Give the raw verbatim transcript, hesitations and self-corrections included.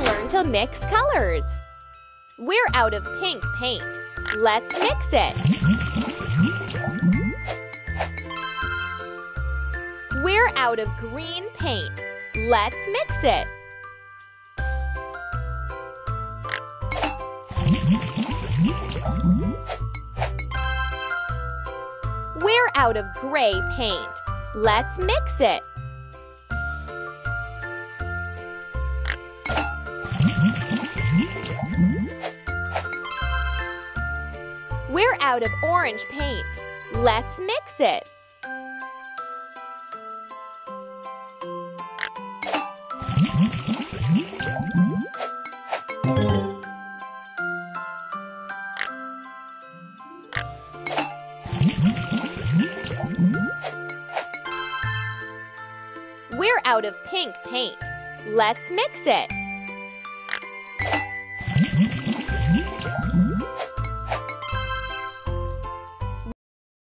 learn to mix colors. We're out of pink paint. Let's mix it. We're out of green paint. Let's mix it. We're out of gray paint. Let's mix it. We're out of orange paint. Let's mix it. We're out of pink paint. Let's mix it.